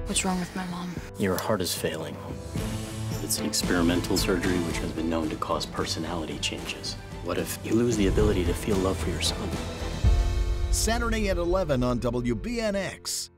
What's wrong with my mom? Your heart is failing. It's an experimental surgery which has been known to cause personality changes. What if you lose the ability to feel love for your son? Saturday at 11 on WBNX.